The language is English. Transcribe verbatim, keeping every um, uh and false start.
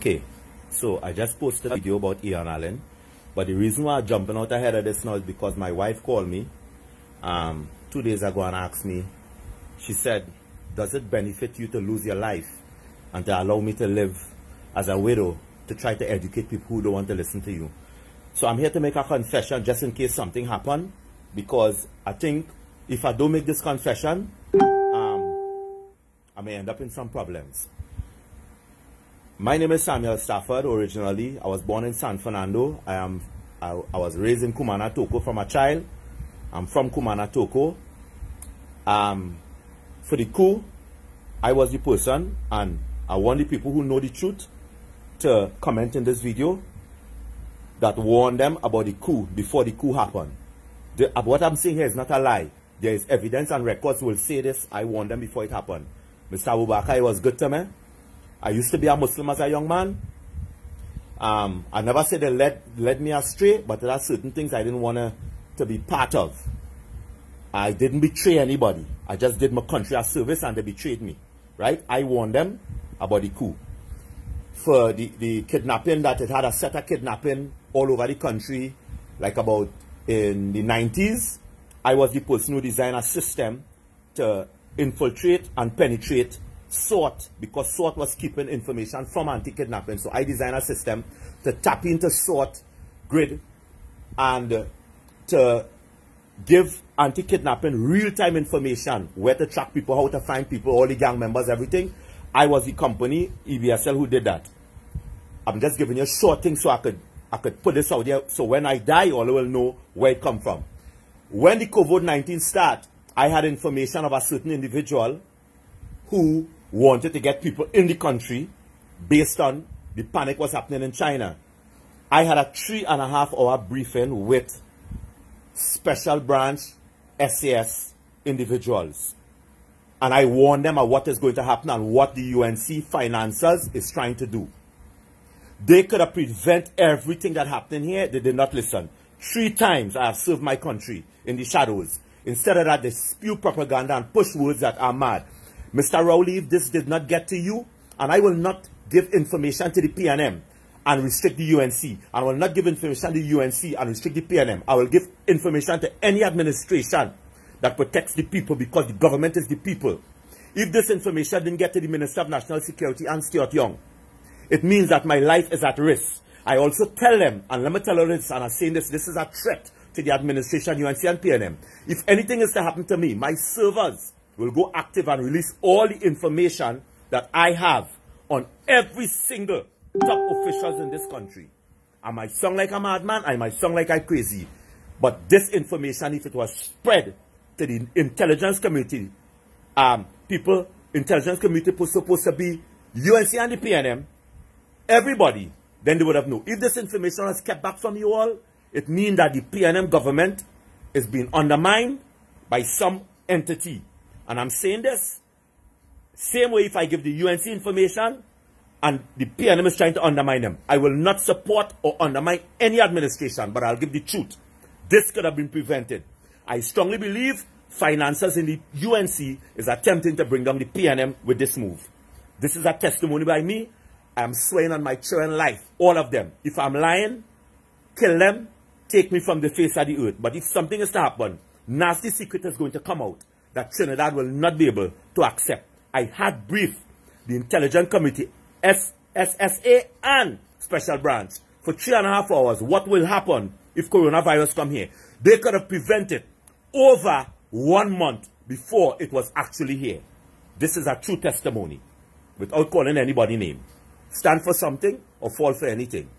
Okay, so I just posted a video about Ian Allen, but the reason why I'm jumping out ahead of this now is because my wife called me um, two days ago and asked me, she said, does it benefit you to lose your life and to allow me to live as a widow to try to educate people who don't want to listen to you? So I'm here to make a confession just in case something happened, because I think if I don't make this confession, um, I may end up in some problems. My name is Samuel Stafford. Originally, I was born in San Fernando. I am I, I was raised in Kumana Toko from a child. I'm from Kumana Toko. Um, for the coup, I was the person, and I want the people who know the truth to comment in this video that warn them about the coup before the coup happened. The, what I'm saying here is not a lie. There is evidence and records will say this. I warned them before it happened. Mister Abubakar was good to me. I used to be a Muslim as a young man. Um, I never said they led, led me astray, but there are certain things I didn't want to, to be part of. I didn't betray anybody. I just did my country a service and they betrayed me. Right? I warned them about the coup. For the, the kidnapping, that it had a set of kidnapping all over the country, like about in the nineties, I was the person who designed a system to infiltrate and penetrate SWOT, because SWOT was keeping information from anti-kidnapping. So I designed a system to tap into SWOT grid and uh, to give anti-kidnapping real-time information, where to track people, how to find people, all the gang members, everything. I was the company, E B S L, who did that. I'm just giving you a short thing so I could, I could put this out there, so when I die, all will know where it come from. When the COVID nineteen started, I had information of a certain individual who wanted to get people in the country based on the panic was happening in China. I had a three and a half hour briefing with special branch S A S individuals. And I warned them of what is going to happen and what the U N C financiers is trying to do. They could have prevented everything that happened here. They did not listen. Three times I have served my country in the shadows. Instead of that, they spew propaganda and push words that are mad. Mister Rowley, if this did not get to you, and I will not give information to the P N M and restrict the U N C, and I will not give information to the U N C and restrict the P N M. I will give information to any administration that protects the people, because the government is the people. If this information didn't get to the Minister of National Security and Stuart Young, it means that my life is at risk. I also tell them, and let me tell you this, and I'm saying this, this is a threat to the administration, U N C and P N M. If anything is to happen to me, my servers will go active and release all the information that I have on every single top officials in this country. I might sound like a madman, I might sound like I'm crazy, but this information, if it was spread to the intelligence community, um, people, intelligence community was supposed to be U N C and the P N M, everybody, then they would have known. If this information was kept back from you all, it means that the P N M government is being undermined by some entity. And I'm saying this, same way if I give the U N C information and the P N M is trying to undermine them, I will not support or undermine any administration, but I'll give the truth. This could have been prevented. I strongly believe financiers in the U N C is attempting to bring down the P N M with this move. This is a testimony by me. I am swearing on my children's life, all of them. If I'm lying, kill them, take me from the face of the earth. But if something is to happen, nasty secret is going to come out that Trinidad will not be able to accept. I had briefed the intelligence committee, S S A and special branch for three and a half hours what will happen if coronavirus come here. They could have prevented over one month before it was actually here. This is a true testimony without calling anybody name. Stand for something or fall for anything.